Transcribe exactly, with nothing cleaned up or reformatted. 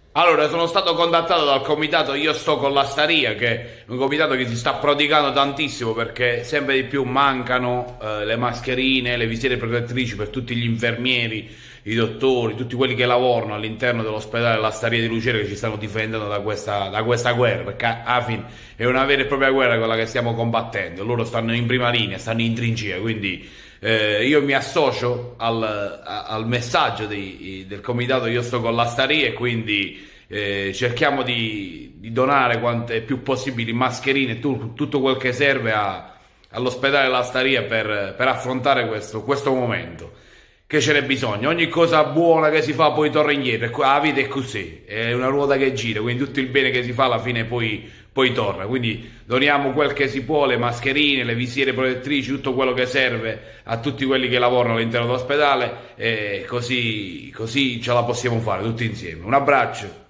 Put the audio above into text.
Allora, sono stato contattato dal comitato Io sto con la Staria, che è un comitato che si sta prodigando tantissimo perché sempre di più mancano eh, le mascherine, le visiere protettrici per tutti gli infermieri, i dottori, tutti quelli che lavorano all'interno dell'ospedale La Staria di Lucera, che ci stanno difendendo da questa, da questa guerra, perché alla fine è una vera e propria guerra quella che stiamo combattendo. Loro stanno in prima linea, stanno in trincea, quindi eh, io mi associo al, a- al messaggio dei- del comitato Io sto con la Staria e quindi eh, cerchiamo di, di donare quante più possibili mascherine e tu- tutto quel che serve a- all'ospedale La Staria per, per affrontare questo, questo momento. Che ce n'è bisogno? Ogni cosa buona che si fa poi torna indietro. E qua la vita è così, è una ruota che gira, quindi tutto il bene che si fa alla fine poi, poi torna. Quindi doniamo quel che si può, le mascherine, le visiere protettrici, tutto quello che serve a tutti quelli che lavorano all'interno dell'ospedale e così, così ce la possiamo fare tutti insieme. Un abbraccio.